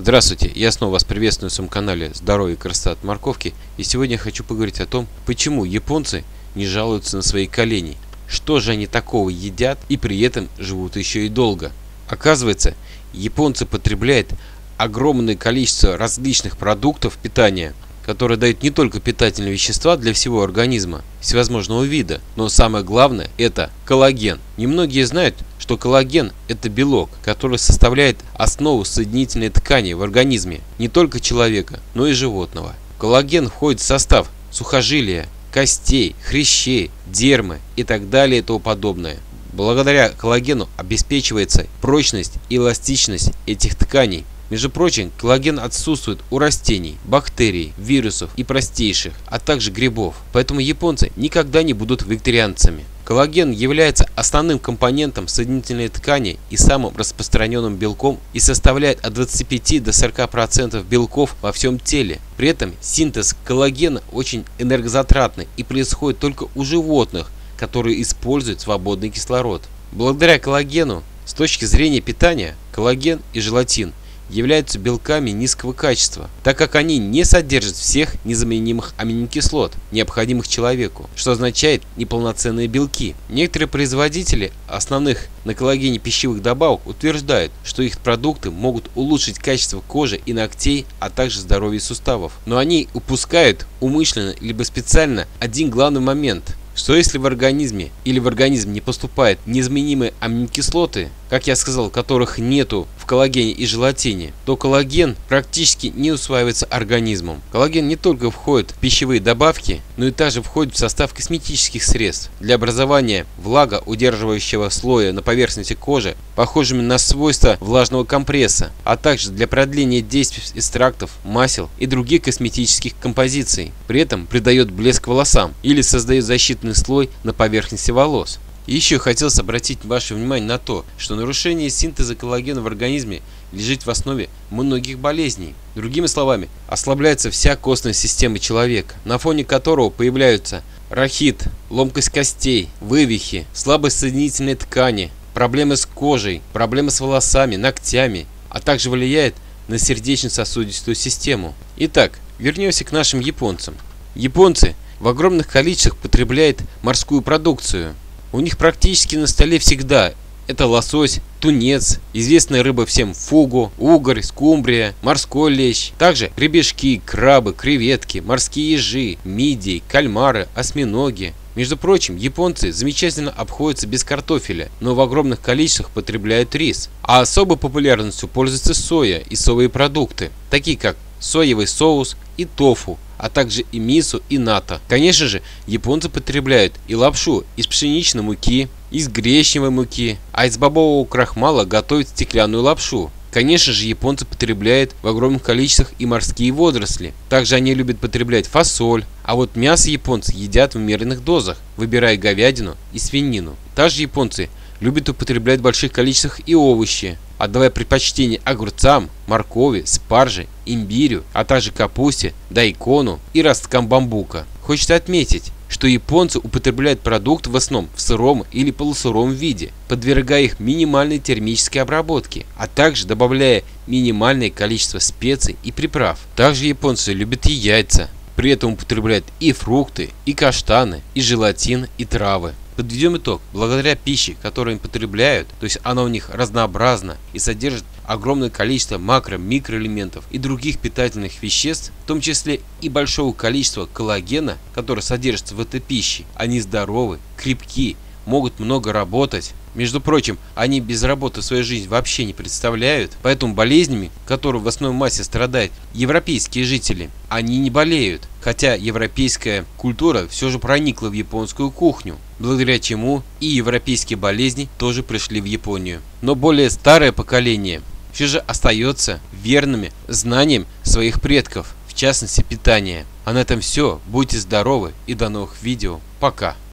Здравствуйте, я снова вас приветствую на своем канале Здоровье и красота от морковки. И сегодня я хочу поговорить о том, почему японцы не жалуются на свои колени. Что же они такого едят и при этом живут еще и долго? Оказывается, японцы потребляют огромное количество различных продуктов питания, которые дают не только питательные вещества для всего организма всевозможного вида, но самое главное – это коллаген. Немногие знают, что коллаген – это белок, который составляет основу соединительной ткани в организме не только человека, но и животного. Коллаген входит в состав сухожилия, костей, хрящей, дермы и так далее и тому подобное. Благодаря коллагену обеспечивается прочность и эластичность этих тканей. Между прочим, коллаген отсутствует у растений, бактерий, вирусов и простейших, а также грибов. Поэтому японцы никогда не будут вегетарианцами. Коллаген является основным компонентом соединительной ткани и самым распространенным белком и составляет от 25 до 40% белков во всем теле. При этом синтез коллагена очень энергозатратный и происходит только у животных, которые используют свободный кислород. Благодаря коллагену, с точки зрения питания, коллаген и желатин являются белками низкого качества, так как они не содержат всех незаменимых аминокислот, необходимых человеку, что означает неполноценные белки. Некоторые производители основных на коллагене пищевых добавок утверждают, что их продукты могут улучшить качество кожи и ногтей, а также здоровье суставов. Но они упускают умышленно либо специально один главный момент – что если в организме или в организм не поступают незаменимые аминокислоты, как я сказал, которых нету в коллагене и желатине, то коллаген практически не усваивается организмом. Коллаген не только входит в пищевые добавки, но и также входит в состав косметических средств для образования влагоудерживающего слоя на поверхности кожи, похожими на свойства влажного компресса, а также для продления действия экстрактов, масел и других косметических композиций. При этом придает блеск волосам или создает защитный слой на поверхности волос. И еще хотелось обратить ваше внимание на то, что нарушение синтеза коллагена в организме лежит в основе многих болезней. Другими словами, ослабляется вся костная система человека, на фоне которого появляются рахит, ломкость костей, вывихи, слабость соединительной ткани, проблемы с кожей, проблемы с волосами, ногтями, а также влияет на сердечно-сосудистую систему. Итак, вернемся к нашим японцам. Японцы в огромных количествах потребляют морскую продукцию. У них практически на столе всегда это лосось, тунец, известная рыба всем фугу, угорь, скумбрия, морской лещ, также гребешки, крабы, креветки, морские ежи, мидии, кальмары, осьминоги. Между прочим, японцы замечательно обходятся без картофеля, но в огромных количествах потребляют рис. А особой популярностью пользуются соя и соевые продукты, такие как соевый соус и тофу, а также и мисо и нато. Конечно же, японцы потребляют и лапшу из пшеничной муки, из гречневой муки, а из бобового крахмала готовят стеклянную лапшу. Конечно же, японцы потребляют в огромных количествах и морские водоросли. Также они любят потреблять фасоль, а вот мясо японцы едят в умеренных дозах, выбирая говядину и свинину. Также японцы любят употреблять в больших количествах и овощи, отдавая предпочтение огурцам, моркови, спарже, имбирю, а также капусте, дайкону и росткам бамбука. Хочется отметить, что японцы употребляют продукты в основном в сыром или полусыром виде, подвергая их минимальной термической обработке, а также добавляя минимальное количество специй и приправ. Также японцы любят и яйца, при этом употребляют и фрукты, и каштаны, и желатин, и травы. Подведем итог. Благодаря пище, которую они потребляют, то есть она у них разнообразна и содержит огромное количество макро-микроэлементов и других питательных веществ, в том числе и большого количества коллагена, который содержится в этой пище, они здоровы, крепки, могут много работать. Между прочим, они без работы свою жизнь вообще не представляют, поэтому болезнями, которыми в основной массе страдают европейские жители, они не болеют. Хотя европейская культура все же проникла в японскую кухню, благодаря чему и европейские болезни тоже пришли в Японию. Но более старое поколение все же остается верными знаниям своих предков, в частности питания. А на этом все. Будьте здоровы и до новых видео. Пока.